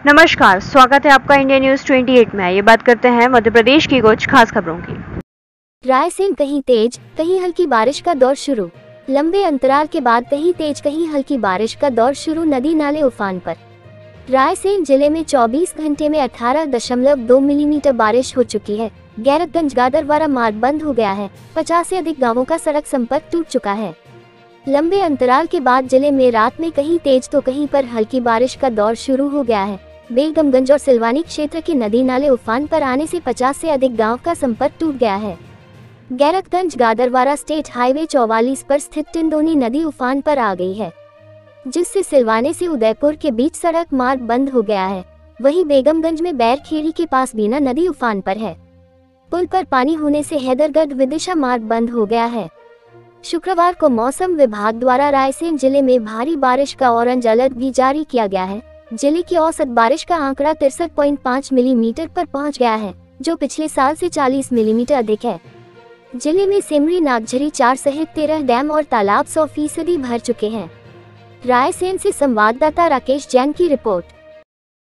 नमस्कार, स्वागत है आपका इंडिया न्यूज 28 में। ये बात करते हैं मध्य प्रदेश की कुछ खास खबरों की। रायसेन कहीं तेज कहीं हल्की बारिश का दौर शुरू। लंबे अंतराल के बाद कहीं तेज कहीं हल्की बारिश का दौर शुरू। नदी नाले उफान पर। रायसेन जिले में 24 घंटे में 18.2 मिलीमीटर बारिश हो चुकी है। गैरतगंज गादरवारा मार्ग बंद हो गया है। 50 से अधिक गांवों का सड़क संपर्क टूट चुका है। लंबे अंतराल के बाद जिले में रात में कहीं तेज तो कहीं पर हल्की बारिश का दौर शुरू हो गया है। बेगमगंज और सिलवानी क्षेत्र के नदी नाले उफान पर आने से 50 से अधिक गांव का संपर्क टूट गया है। गैरतगंज गादरवारा स्टेट हाईवे 44 पर स्थित टिंडोनी नदी उफान पर आ गई है, जिससे सिलवाने से उदयपुर के बीच सड़क मार्ग बंद हो गया है। वहीं बेगमगंज में बैरखेड़ी के पास बीना नदी उफान पर है। पुल पर पानी होने से हैदरगढ़ विदिशा मार्ग बंद हो गया है। शुक्रवार को मौसम विभाग द्वारा रायसेन जिले में भारी बारिश का ऑरेंज अलर्ट भी जारी किया गया है। जिले की औसत बारिश का आंकड़ा 63.5 मिलीमीटर पर पहुंच गया है, जो पिछले साल से 40 मिलीमीटर अधिक है। जिले में सिमरी, नागझरी 4 सहित 13 डैम और तालाब 100% भर चुके हैं। रायसेन से संवाददाता राकेश जैन की रिपोर्ट।